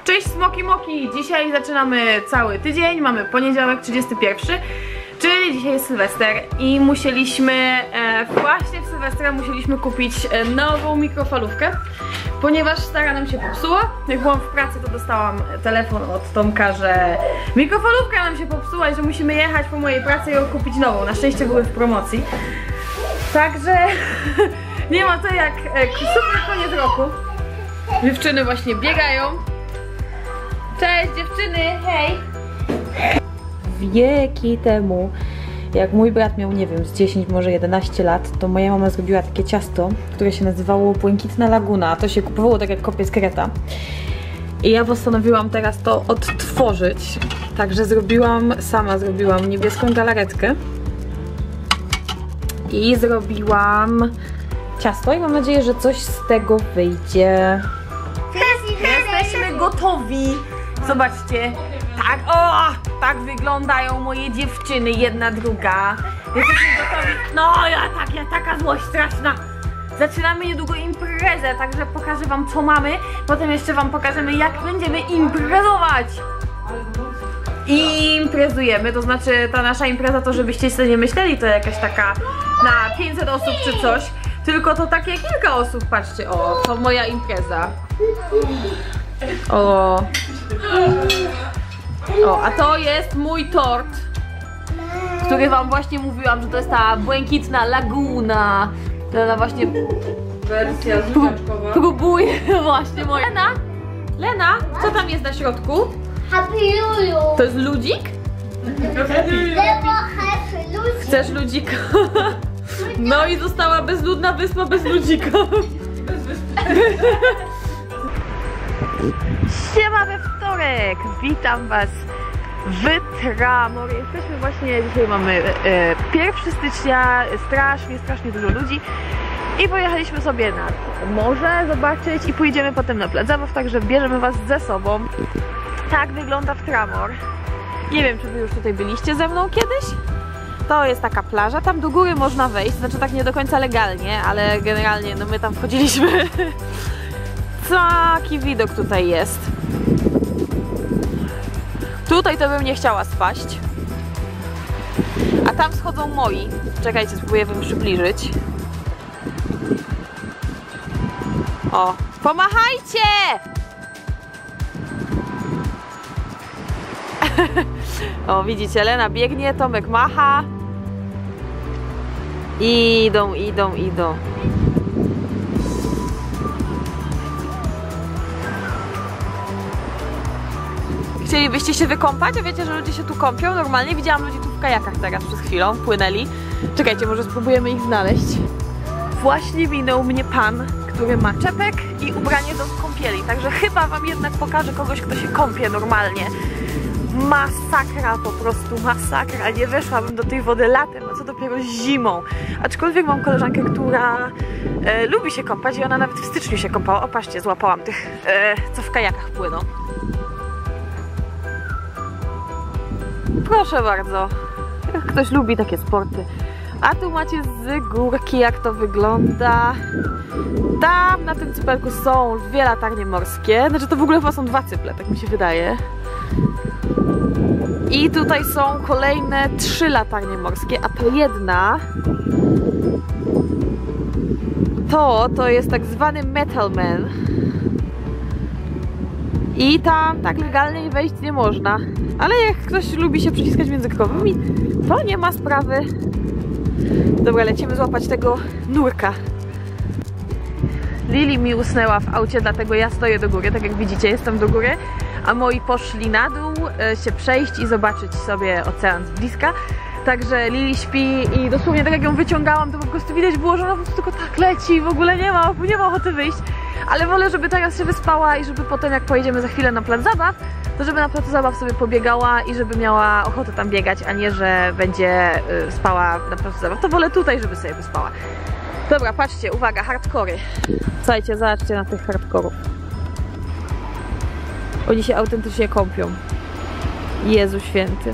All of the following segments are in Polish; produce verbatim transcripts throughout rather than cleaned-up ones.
Cześć Smoki Moki! Dzisiaj zaczynamy cały tydzień, mamy poniedziałek trzydziesty pierwszy, czyli dzisiaj jest Sylwester i musieliśmy, e, właśnie w Sylwestra musieliśmy kupić e, nową mikrofalówkę, ponieważ stara nam się popsuła. Jak byłam w pracy, to dostałam telefon od Tomka, że mikrofalówka nam się popsuła i że musimy jechać po mojej pracy i ją kupić nową. Na szczęście były w promocji. Także nie ma to jak e, super koniec roku. Dziewczyny właśnie biegają. Cześć dziewczyny, hej! Wieki temu, jak mój brat miał, nie wiem, z dziesięć, może jedenaście lat, to moja mama zrobiła takie ciasto, które się nazywało Błękitna Laguna. To się kupowało tak jak kopie z kreta. I ja postanowiłam teraz to odtworzyć. Także zrobiłam, sama zrobiłam niebieską galaretkę. I zrobiłam ciasto i mam nadzieję, że coś z tego wyjdzie. Jesteśmy gotowi! Zobaczcie, tak, o, tak wyglądają moje dziewczyny, jedna, druga. Jesteśmy gotowi. No, ja tak, ja taka złość straszna. Zaczynamy niedługo imprezę, także pokażę wam, co mamy. Potem jeszcze wam pokażemy, jak będziemy imprezować. I imprezujemy, to znaczy ta nasza impreza, to żebyście sobie nie myśleli, to jakaś taka na pięćset osób czy coś. Tylko to takie kilka osób, patrzcie, o, to moja impreza. O. O, a to jest mój tort, który wam właśnie mówiłam, że to jest ta Błękitna Laguna. To ona właśnie wersja żużaczkowa. Próbuję właśnie moja. Lena? Lena? Co tam jest na środku? Happy Lulu. To jest ludzik? Chcesz ludzika? No i została bezludna wyspa bez ludzika. Siema we wtorek! Witam was w Tramor. Jesteśmy właśnie, dzisiaj mamy e, pierwszego stycznia, strasznie, strasznie dużo ludzi. I pojechaliśmy sobie nad morze zobaczyć i pójdziemy potem na plac zabaw, także bierzemy was ze sobą. Tak wygląda w Tramor. Nie wiem, czy wy już tutaj byliście ze mną kiedyś? To jest taka plaża, tam do góry można wejść, znaczy tak nie do końca legalnie, ale generalnie no my tam wchodziliśmy. Taki widok tutaj jest. Tutaj to bym nie chciała spaść. A tam schodzą moi. Czekajcie, spróbuję wam przybliżyć. O, pomachajcie! O, widzicie, Lena biegnie, Tomek macha. Idą, idą, idą. Chcielibyście się wykąpać? A wiecie, że ludzie się tu kąpią? Normalnie widziałam ludzi tu w kajakach teraz przez chwilę, płynęli. Czekajcie, może spróbujemy ich znaleźć. Właśnie minął mnie pan, który ma czepek i ubranie do kąpieli. Także chyba wam jednak pokażę kogoś, kto się kąpie normalnie. Masakra, po prostu masakra. Nie weszłabym do tej wody latem, a co dopiero zimą. Aczkolwiek mam koleżankę, która e, lubi się kąpać i ona nawet w styczniu się kąpała. O, patrzcie, złapałam tych, e, co w kajakach płyną. Proszę bardzo, ktoś lubi takie sporty. A tu macie z górki, jak to wygląda. Tam na tym cypelku są dwie latarnie morskie. Znaczy to w ogóle chyba są dwa cyple, tak mi się wydaje. I tutaj są kolejne trzy latarnie morskie, a to jedna to, to jest tak zwany Metal Man. I tam tak legalnie wejść nie można. Ale jak ktoś lubi się przyciskać między krowymi, to nie ma sprawy. Dobra, lecimy złapać tego nurka. Lili mi usnęła w aucie, dlatego ja stoję do góry. Tak jak widzicie, jestem do góry. A moi poszli na dół e, się przejść i zobaczyć sobie ocean z bliska. Także Lili śpi i dosłownie tak jak ją wyciągałam, to po prostu widać było, że ona po prostu tylko tak leci, w ogóle nie ma, nie ma ochoty wyjść. Ale wolę, żeby teraz się wyspała i żeby potem jak pojedziemy za chwilę na plac zabaw, to żeby na placu zabaw sobie pobiegała i żeby miała ochotę tam biegać, a nie, że będzie y, spała na placu zabaw. To wolę tutaj, żeby sobie wyspała. Dobra, patrzcie, uwaga, hardkory. Słuchajcie, zobaczcie na tych hardkorów. Oni się autentycznie kąpią. Jezu święty.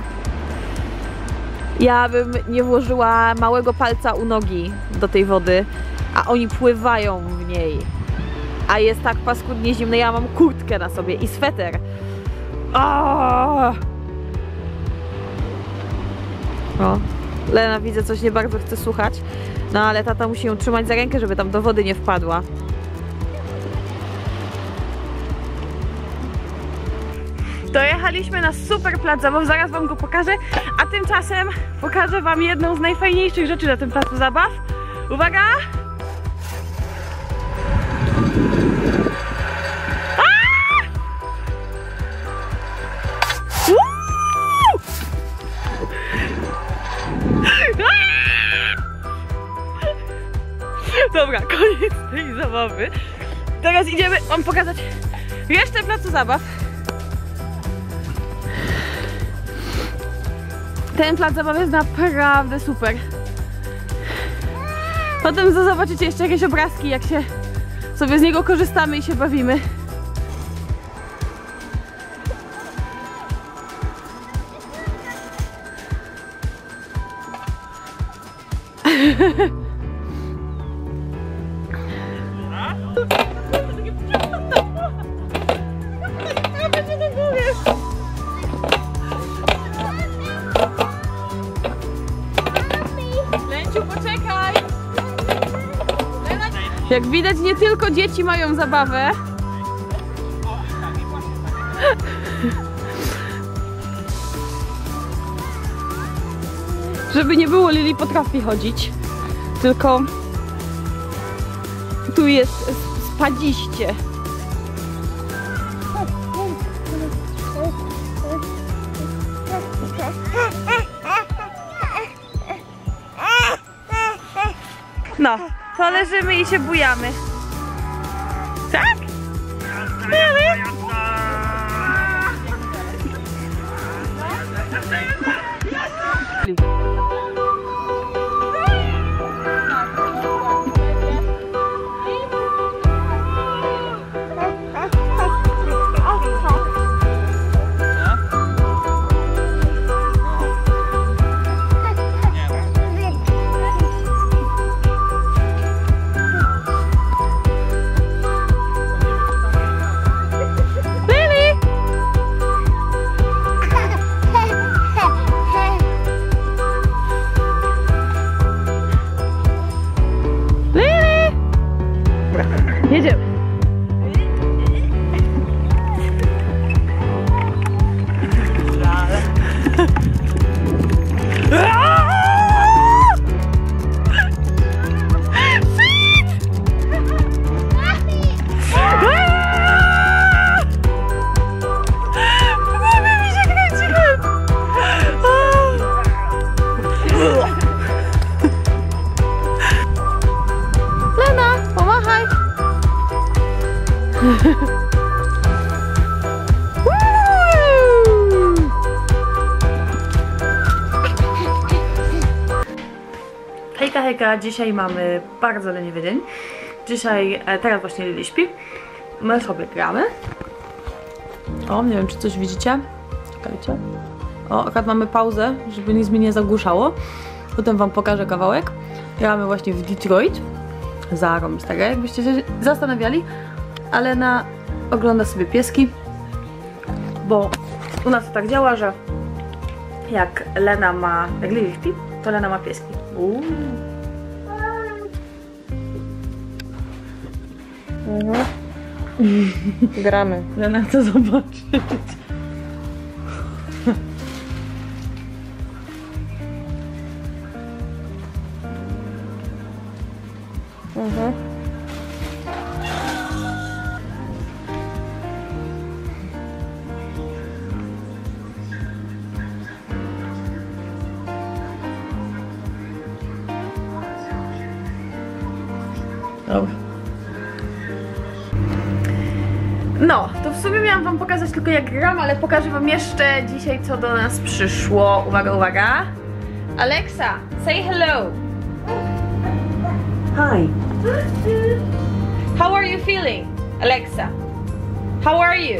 Ja bym nie włożyła małego palca u nogi do tej wody, a oni pływają w niej. a jest tak paskudnie zimno. Ja mam kurtkę na sobie i sweter. O! O, Lena widzę, coś nie bardzo chce słuchać. No ale tata musi ją trzymać za rękę, żeby tam do wody nie wpadła. Dojechaliśmy na super plac zabaw, zaraz wam go pokażę, a tymczasem pokażę wam jedną z najfajniejszych rzeczy na tym placu zabaw. Uwaga! Dobra, koniec tej zabawy. Teraz idziemy wam pokazać resztę placu zabaw. Ten plac zabaw jest naprawdę super. Potem zobaczycie jeszcze jakieś obrazki, jak się sobie z niego korzystamy i się bawimy. Poczekaj! Jak widać, nie tylko dzieci mają zabawę. Żeby nie było, Lili potrafi chodzić. Tylko tu jest spadziście. No, to leżymy i się bujamy. Tak? Jedziemy. Lena, pomachaj. Hejka, hejka, dzisiaj mamy bardzo leniwy dzień. Dzisiaj, e, teraz właśnie Lili śpi. My sobie gramy. O, nie wiem, czy coś widzicie. Czekajcie. O, akurat mamy pauzę, żeby nic mi nie zagłuszało. Potem wam pokażę kawałek. Gramy właśnie w Detroit. Zarąbistego, jakbyście się zastanawiali. Ale Lena ogląda sobie pieski, bo u nas to tak działa, że jak Lena ma, jak Lili śpi, to Lena ma pieski. Uuu. Mhm. Gramy. Lena chce zobaczyć. Mhm. Dobra. No, to w sumie miałam wam pokazać tylko jak gram, ale pokażę wam jeszcze dzisiaj, co do nas przyszło. Uwaga, uwaga. Alexa, say hello. Hi. How are you feeling, Alexa? How are you?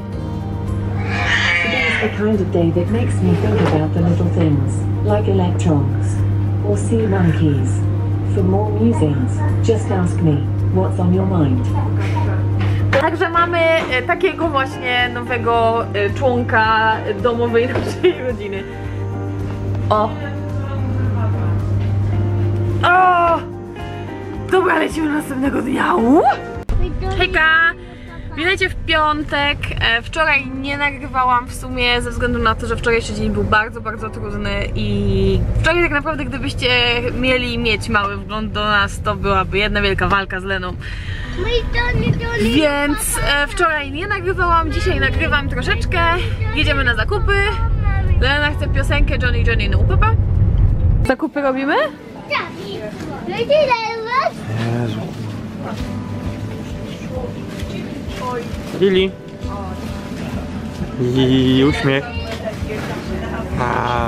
Today's the kind of day that makes me think about the little things, like electrons or sea monkeys. For more musings, just ask me, what's on your mind? Także mamy e, takiego właśnie nowego e, członka domowej naszej rodziny. O! O! Dobra, lecimy następnego dnia. Uh! Hejka! Witajcie w piątek. E, wczoraj nie nagrywałam w sumie ze względu na to, że wczorajszy dzień był bardzo, bardzo trudny i wczoraj tak naprawdę gdybyście mieli mieć mały wgląd do nas, to byłaby jedna wielka walka z Leną. Więc e, wczoraj nie nagrywałam, dzisiaj nagrywam troszeczkę. Jedziemy na zakupy. Lena chce piosenkę Johnny Johnny no Papa. Zakupy robimy? Jezu. Lili. I uśmiech. A.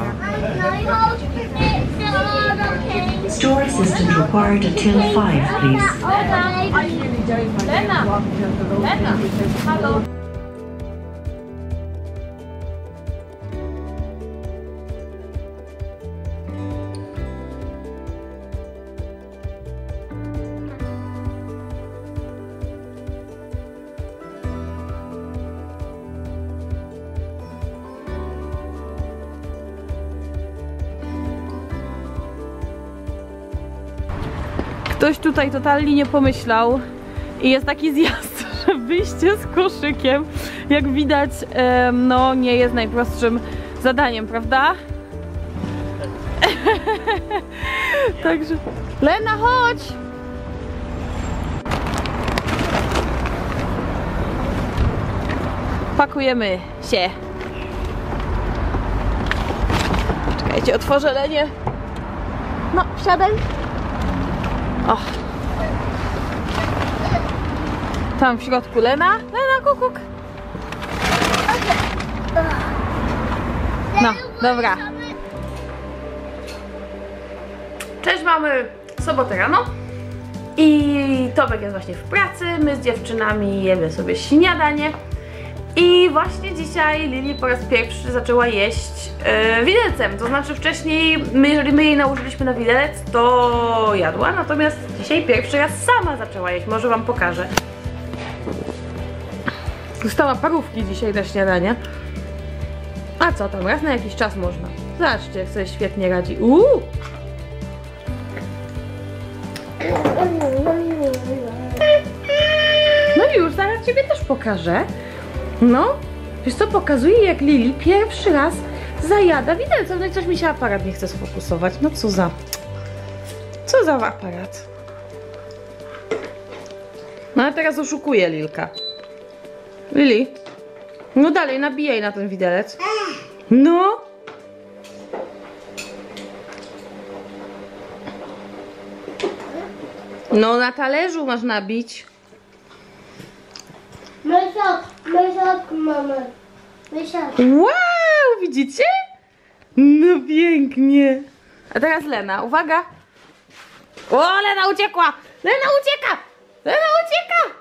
Store assistant required at till five, please. Lena! Lena! Halo! Ktoś tutaj totalnie nie pomyślał i jest taki zjazd, że wyjście z koszykiem, jak widać, no nie jest najprostszym zadaniem, prawda? Także... Lena, chodź! Pakujemy się. Czekajcie, otworzę Lenię. No, wsiadaj. O. Tam w środku Lena. Lena, kukuk. No, dobra. Cześć, mamy sobotę rano. I Tomek jest właśnie w pracy. My z dziewczynami jemy sobie śniadanie. I właśnie dzisiaj Lili po raz pierwszy zaczęła jeść yy, widelcem, to znaczy wcześniej, my, jeżeli my jej nałożyliśmy na widelec, to jadła, natomiast dzisiaj pierwszy raz sama zaczęła jeść, może wam pokażę. Dostała parówki dzisiaj na śniadanie. A co tam, raz na jakiś czas można. Zobaczcie, jak sobie świetnie radzi. Uuu! No i już, zaraz ciebie też pokażę. No, wiesz co, pokazuje, jak Lili pierwszy raz zajada widelcem. No i coś mi się aparat nie chce sfokusować. No co za... Co za aparat? No ale teraz oszukuje Lilka. Lili? No dalej, nabijaj na ten widelec. No. No na talerzu masz nabić. Mysiak, mysiak, mama. Mysiak. Wow, widzicie? No pięknie. A teraz Lena, uwaga. O, Lena uciekła! Lena ucieka! Lena ucieka!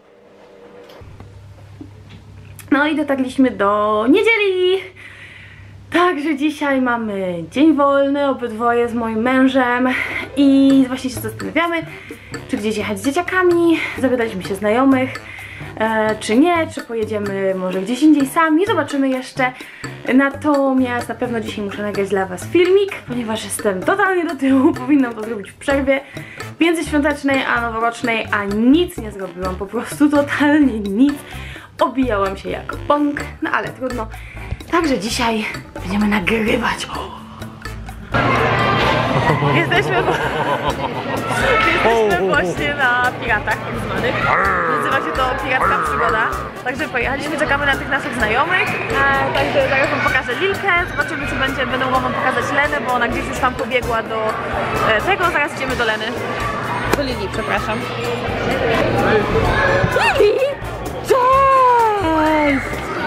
No i dotarliśmy do niedzieli. Także dzisiaj mamy dzień wolny, obydwoje z moim mężem. I właśnie się zastanawiamy, czy gdzieś jechać z dzieciakami. Zapytaliśmy się znajomych. E, czy nie, czy pojedziemy może gdzieś indziej sami, zobaczymy jeszcze. Natomiast na pewno dzisiaj muszę nagrać dla was filmik, ponieważ jestem totalnie do tyłu, powinnam to zrobić w przerwie międzyświątecznej a noworocznej, a nic nie zrobiłam, po prostu totalnie nic. Obijałam się jak pąk, no ale trudno. Także dzisiaj będziemy nagrywać. Jesteśmy, jesteśmy właśnie na piratach tak zwanych. Nazywa się to Piracka Przygoda. Także pojechaliśmy, czekamy na tych naszych znajomych. E, także zaraz wam pokażę Lilkę. Zobaczymy, czy będzie, będą wam pokazać Lenę, bo ona gdzieś już tam pobiegła do e, tego. Zaraz idziemy do Leny. Do Lili, przepraszam. Lili! Cześć!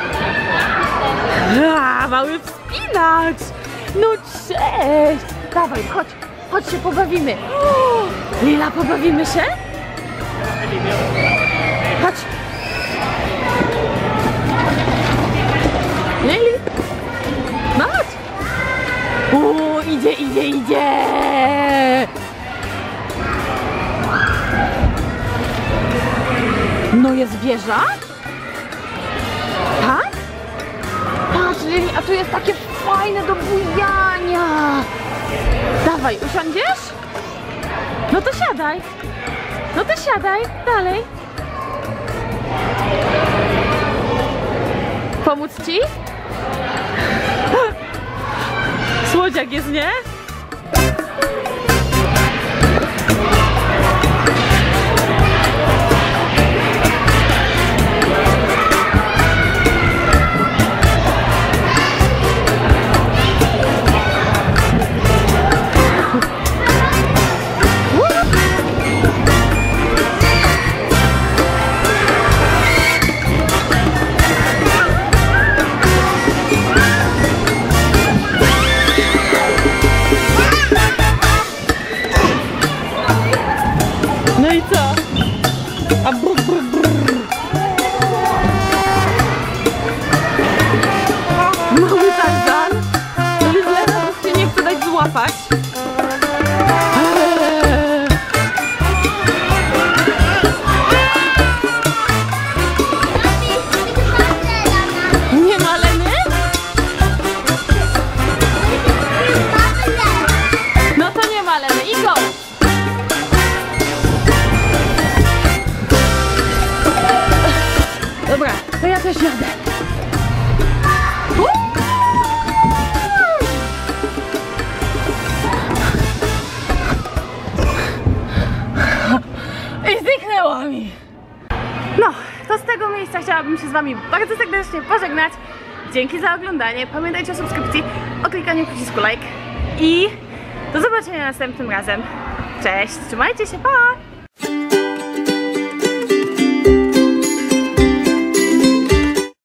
A, mały wspinacz! No cześć! Dawaj, chodź, chodź się pobawimy. O, Lila, pobawimy się? Chodź. Lili? No chodź. O, idzie, idzie, idzie. No jest wieża? Tak? Patrz, Lili, a tu jest takie fajne do bujania. Dawaj, usiądziesz? No to siadaj. No to siadaj, dalej. Pomóc ci? Słodziak jest, nie? No i co? A brr, brr, brr. Mały Tarzan. Lena już się nie chce dać złapać. Eee. Nie ma Leny? No to nie ma Leny i go! Dobra, to ja też jadę. I zniknęła mi. No, to z tego miejsca chciałabym się z wami bardzo serdecznie pożegnać. Dzięki za oglądanie. Pamiętajcie o subskrypcji, o klikaniu przycisku like. I do zobaczenia następnym razem. Cześć, trzymajcie się, pa!